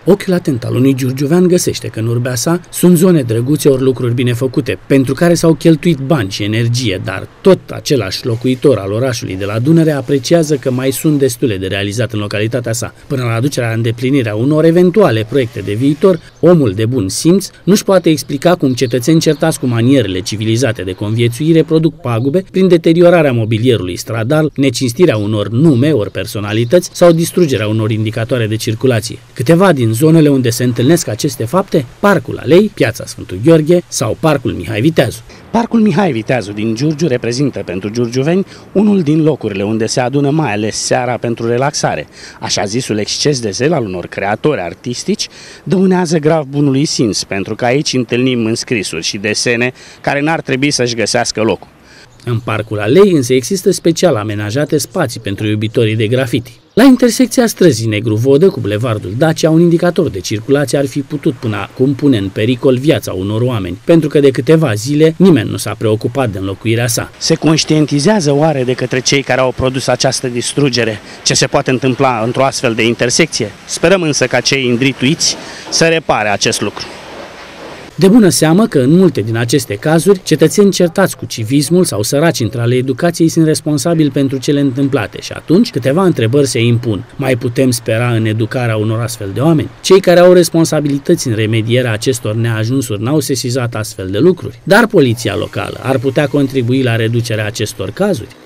Ochiul atent al unui giurgiuvean găsește că în urbea sa sunt zone drăguțe ori lucruri bine făcute, pentru care s-au cheltuit bani și energie, dar tot același locuitor al orașului de la Dunăre apreciază că mai sunt destule de realizat în localitatea sa. Până la aducerea în îndeplinire a unor eventuale proiecte de viitor, omul de bun simț nu-și poate explica cum cetățeni certați cu manierele civilizate de conviețuire produc pagube prin deteriorarea mobilierului stradal, necinstirea unor nume ori personalități sau distrugerea unor indicatoare de circulație. Câteva din zonele unde se întâlnesc aceste fapte: Parcul Alei, Piața Sfântul Gheorghe sau Parcul Mihai Viteazu. Parcul Mihai Viteazu din Giurgiu reprezintă pentru giurgiuveni unul din locurile unde se adună mai ales seara pentru relaxare. Așa zisul exces de zel al unor creatori artistici dăunează grav bunului simț, pentru că aici întâlnim înscrisuri și desene care n-ar trebui să-și găsească locul. În Parcul Alei însă există special amenajate spații pentru iubitorii de grafiti. La intersecția străzii Negru Vodă cu bulevardul Dacia, un indicator de circulație ar fi putut până acum pune în pericol viața unor oameni, pentru că de câteva zile nimeni nu s-a preocupat de înlocuirea sa. Se conștientizează oare de către cei care au produs această distrugere ce se poate întâmpla într-o astfel de intersecție? Sperăm însă ca cei îndrituiți să repare acest lucru. De bună seamă că în multe din aceste cazuri, cetățeni certați cu civismul sau săraci între ale educației sunt responsabili pentru cele întâmplate și atunci câteva întrebări se impun. Mai putem spera în educarea unor astfel de oameni? Cei care au responsabilități în remedierea acestor neajunsuri n-au sesizat astfel de lucruri? Dar poliția locală ar putea contribui la reducerea acestor cazuri?